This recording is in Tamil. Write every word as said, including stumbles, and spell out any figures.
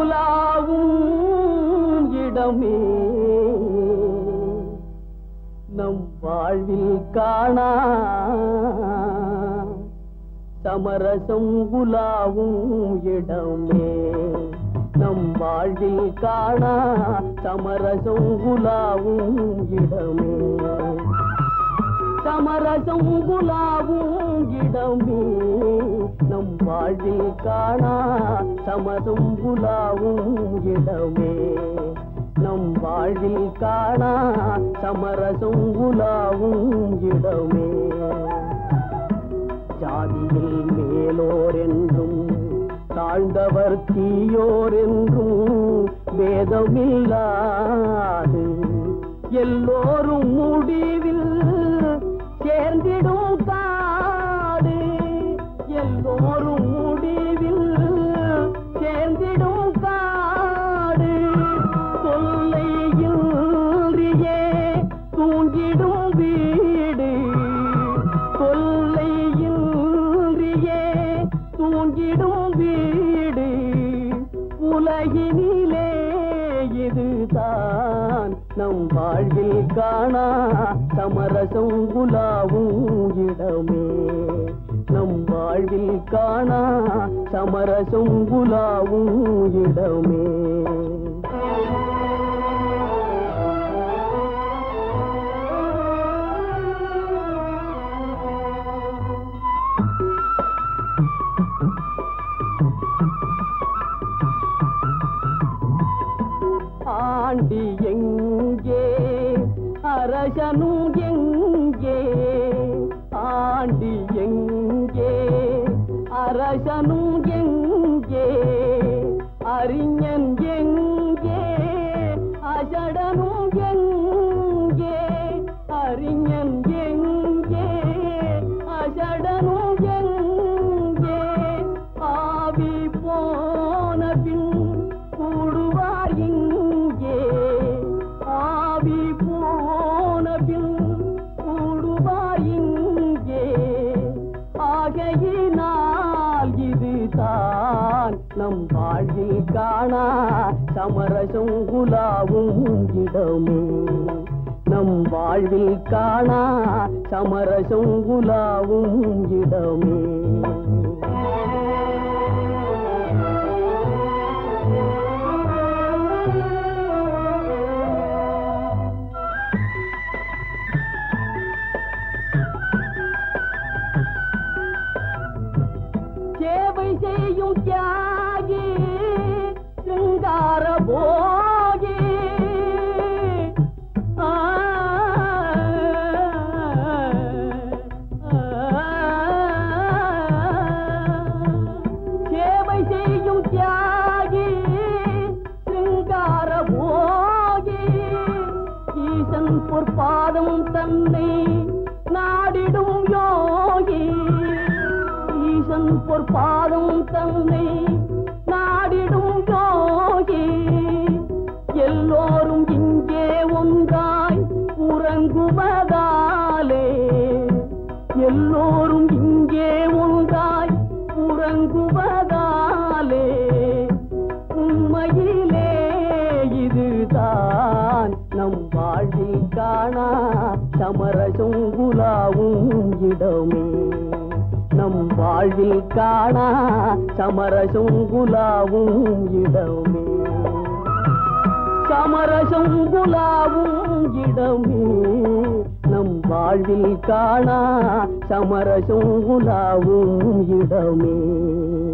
உலாவும் இடமே நம் வாழ்வில் காணா சமரசம் உலாவும் இடமே நம் வாழ்வில் காணா சமரசம் உலாவும் இடமே சமரசம் உலாவும் இடமே நம் வாழ்வில் காணா சமரசம் உலாவும் இடமே நம் வாழ்வில் காணா சமரசம் உலாவும் இடமே ஜாதியில் மேலோர் என்றும் தாழ்ந்தவர் தீயோர் என்றும் வேதமில்லாது எல்லோரும் முடிவில் சேர்ந்திடும் காடு எல்லோரும் முடிவில் சேர்ந்திடும் காடு தொல்லையில்றியே தூங்கிடும் வீடு தொல்லையில்றியே தூங்கிடும் வீடு உலகினிலே இதுதான் நம் வாழ்வில் காணா சமரசம் உலாவும் இடமே நம் வாழ்வில் காணா சமரசம் உலாவும் இடமே ஆண்டி எங்கே அரசனும் எங்கே ஆண்டி எங்கே அரசனும் எங்கே அறிஞன் எங்கே அசடனும் எங்கே அறிஞன் எங்கே அசடனும் எங்கே ஆவி போன பின் கூடுவார் இங்கே ஆவி போன பின் கூடுவார் இங்கே ஆகையினால் இதுதான் நம் வாழ்வில் காணா சமரசம் உலாவும் இடமே நம் வாழ்வில் காணா சமரசம் உலாவும் இடமே சேவை செய்யும் தியாகி சிங்கார போகி சேவை செய்யும் தியாகி சிங்கார போகி ஈசன் பொற்பாதம் தன்னை நாடிடும் யோகி ஈசன் பொற்பாதம் தன்னை நாடிடும் யோகி எல்லோரும் இங்கே ஒன்றாய் உறங்குவதாலே எல்லோரும் இங்கே ஒன்றாய் உறங்குவதாலே உண்மையிலே இதுதான் நம் வாழ்வில் காணா சமரசம் உலாவும் இடமே நம் வாழ்வில் காணா சமரசம் உலாவும் இடமே சமரசம் உலாவும் இடமே நம் வாழ்வில் காணா சமரசம் உலாவும் இடமே